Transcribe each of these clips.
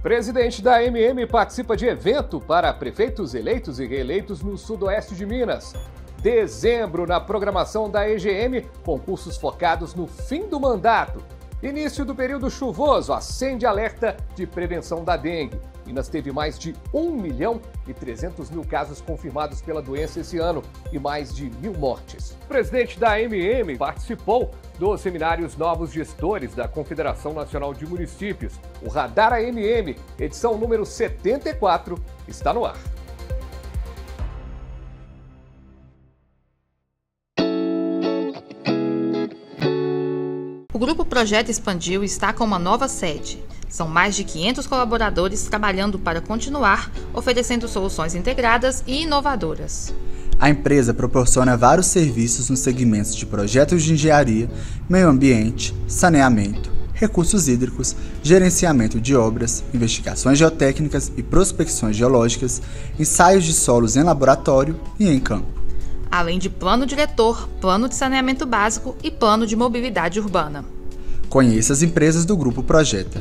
Presidente da AMM participa de evento para prefeitos eleitos e reeleitos no sudoeste de Minas. Dezembro na programação da EGM, concursos focados no fim do mandato. Início do período chuvoso, acende alerta de prevenção da dengue. Minas teve mais de 1.300.000 casos confirmados pela doença esse ano e mais de 1.000 mortes. O presidente da AMM participou dos seminários Novos Gestores da Confederação Nacional de Municípios. O Radar AMM, edição número 74, está no ar. O Grupo Projeto expandiu e está com uma nova sede. São mais de 500 colaboradores trabalhando para continuar oferecendo soluções integradas e inovadoras. A empresa proporciona vários serviços nos segmentos de projetos de engenharia, meio ambiente, saneamento, recursos hídricos, gerenciamento de obras, investigações geotécnicas e prospecções geológicas, ensaios de solos em laboratório e em campo. Além de plano diretor, plano de saneamento básico e plano de mobilidade urbana. Conheça as empresas do Grupo Projeta.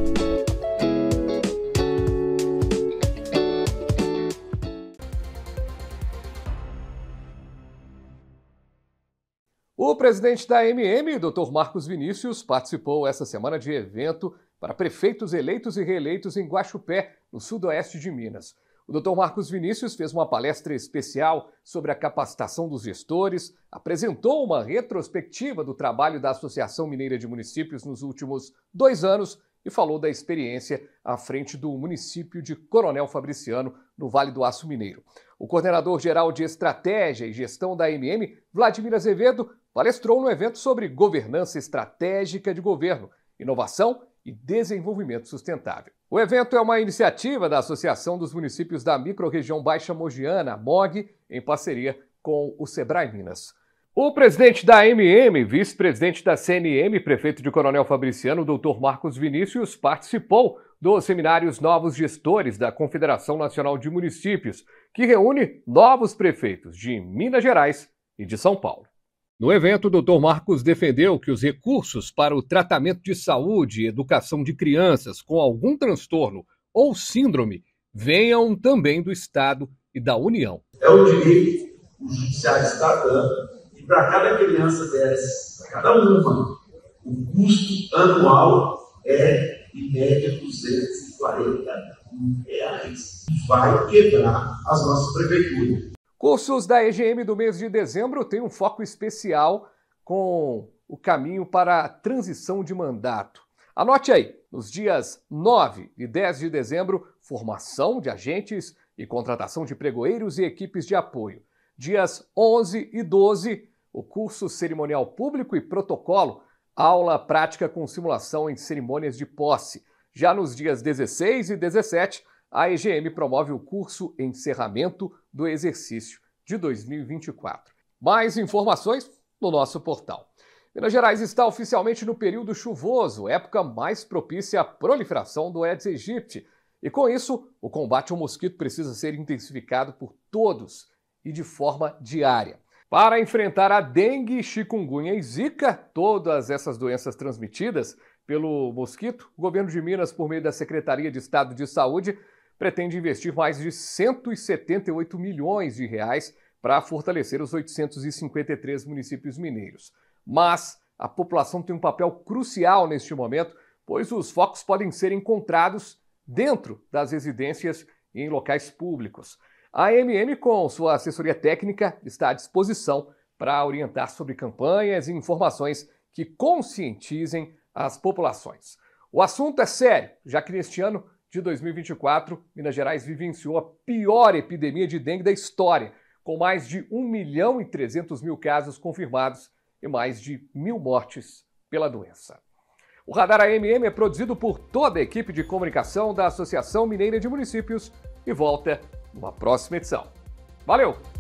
O presidente da AMM, Dr. Marcos Vinícius, participou essa semana de evento para prefeitos eleitos e reeleitos em Guaxupé, no sudoeste de Minas. O Dr. Marcos Vinícius fez uma palestra especial sobre a capacitação dos gestores, apresentou uma retrospectiva do trabalho da Associação Mineira de Municípios nos últimos 2 anos e falou da experiência à frente do município de Coronel Fabriciano, no Vale do Aço Mineiro. O coordenador-geral de Estratégia e Gestão da AMM, Vladimir Azevedo, palestrou no evento sobre governança estratégica de governo, inovação e desenvolvimento sustentável. O evento é uma iniciativa da Associação dos Municípios da Microrregião Baixa Mogiana, MOG, em parceria com o Sebrae Minas. O presidente da AMM, vice-presidente da CNM, prefeito de Coronel Fabriciano, Dr. Marcos Vinícius, participou dos seminários Novos Gestores da Confederação Nacional de Municípios, que reúne novos prefeitos de Minas Gerais e de São Paulo. No evento, o Dr. Marcos defendeu que os recursos para o tratamento de saúde e educação de crianças com algum transtorno ou síndrome venham também do Estado e da União. É o direito que o Judiciário está dando, e para cada criança dessa, para cada uma, o custo anual é, em média, R$240. Vai quebrar as nossas prefeituras. Cursos da EGM do mês de dezembro têm um foco especial com o caminho para a transição de mandato. Anote aí, nos dias 9 e 10 de dezembro, formação de agentes e contratação de pregoeiros e equipes de apoio. Dias 11 e 12, o curso cerimonial público e protocolo, aula prática com simulação em cerimônias de posse. Já nos dias 16 e 17, a EGM promove o curso Encerramento do Exercício de 2024. Mais informações no nosso portal. Minas Gerais está oficialmente no período chuvoso, época mais propícia à proliferação do Aedes aegypti. E com isso, o combate ao mosquito precisa ser intensificado por todos e de forma diária. Para enfrentar a dengue, chikungunya e zika, todas essas doenças transmitidas pelo mosquito, o governo de Minas, por meio da Secretaria de Estado de Saúde, pretende investir mais de 178 milhões de reais para fortalecer os 853 municípios mineiros. Mas a população tem um papel crucial neste momento, pois os focos podem ser encontrados dentro das residências e em locais públicos. A AMM, com sua assessoria técnica, está à disposição para orientar sobre campanhas e informações que conscientizem as populações. O assunto é sério, já que neste ano de 2024, Minas Gerais vivenciou a pior epidemia de dengue da história, com mais de 1.300.000 casos confirmados e mais de 1.000 mortes pela doença. O Radar AMM é produzido por toda a equipe de comunicação da Associação Mineira de Municípios e volta numa próxima edição. Valeu!